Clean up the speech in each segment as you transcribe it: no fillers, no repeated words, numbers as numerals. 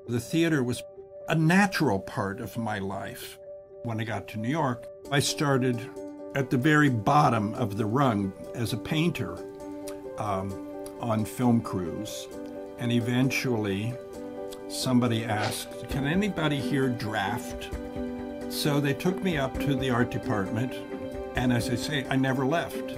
The theater was a natural part of my life. When I got to New York, I started at the very bottom of the rung as a painter on film crews. And eventually, somebody asked, can anybody here draft? So they took me up to the art department, and as I say, I never left.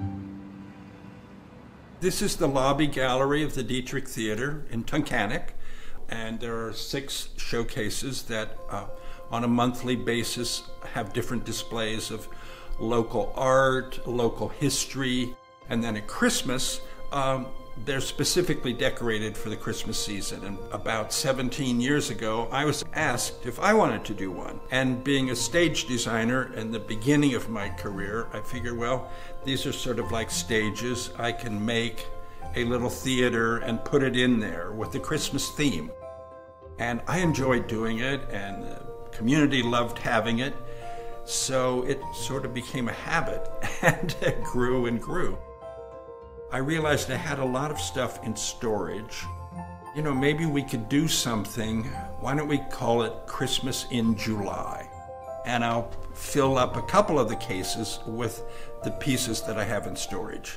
This is the lobby gallery of the Dietrich Theater in Tunkhannock, and there are 6 showcases that on a monthly basis have different displays of local art, local history, and then at Christmas, they're specifically decorated for the Christmas season. And about 17 years ago, I was asked if I wanted to do one. And being a stage designer in the beginning of my career, I figured, well, these are sort of like stages. I can make a little theater and put it in there with the Christmas theme. And I enjoyed doing it, and the community loved having it. So it sort of became a habit, and it grew and grew. I realized I had a lot of stuff in storage. You know, maybe we could do something. Why don't we call it Christmas in July? And I'll fill up a couple of the cases with the pieces that I have in storage.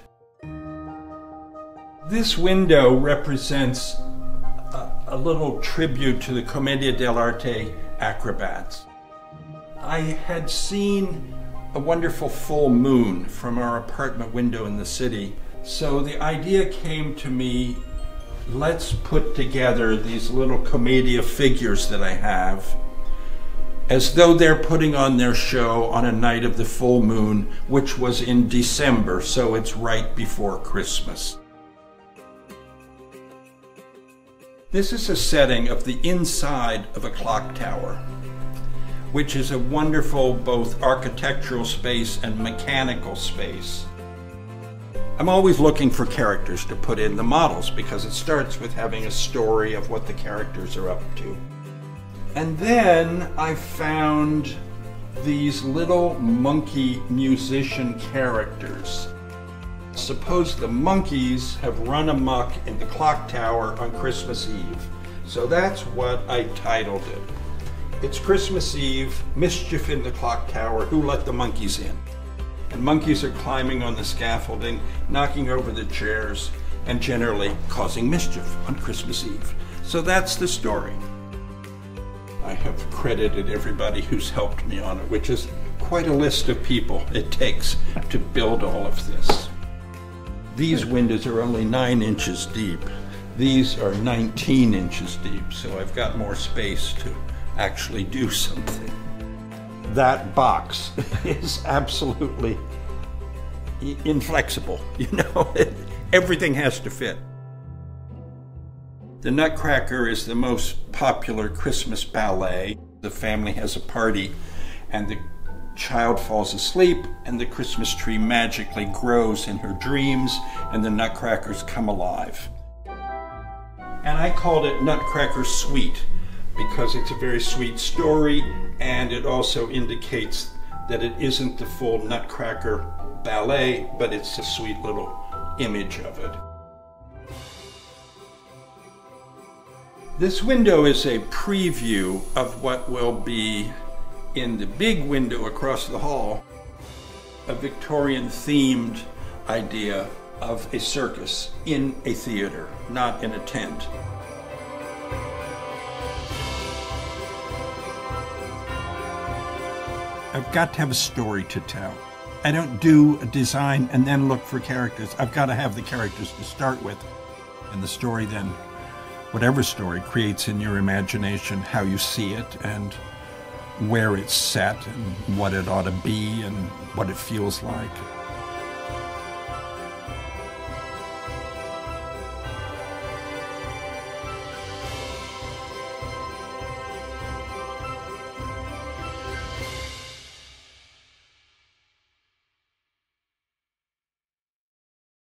This window represents a little tribute to the Commedia dell'arte acrobats. I had seen a wonderful full moon from our apartment window in the city. So the idea came to me, let's put together these little commedia figures that I have as though they're putting on their show on a night of the full moon, which was in December, so it's right before Christmas. This is a setting of the inside of a clock tower, which is a wonderful both architectural space and mechanical space. I'm always looking for characters to put in the models because it starts with having a story of what the characters are up to. And then I found these little monkey musician characters. Suppose the monkeys have run amok in the clock tower on Christmas Eve. So that's what I titled it. It's Christmas Eve, Mischief in the Clock Tower, Who Let the Monkeys In? And monkeys are climbing on the scaffolding, knocking over the chairs, and generally causing mischief on Christmas Eve. So that's the story. I have credited everybody who's helped me on it, which is quite a list of people it takes to build all of this. These windows are only 9 inches deep. These are 19 inches deep, so I've got more space to actually do something. That box is absolutely inflexible, you know, everything has to fit. The Nutcracker is the most popular Christmas ballet. The family has a party and the child falls asleep and the Christmas tree magically grows in her dreams and the Nutcrackers come alive. And I called it Nutcracker Sweet because it's a very sweet story, and it also indicates that it isn't the full Nutcracker ballet, but it's a sweet little image of it. This window is a preview of what will be in the big window across the hall, a Victorian themed idea of a circus in a theater, not in a tent. I've got to have a story to tell. I don't do a design and then look for characters. I've got to have the characters to start with. And the story then, whatever story, creates in your imagination how you see it and where it's set and what it ought to be and what it feels like.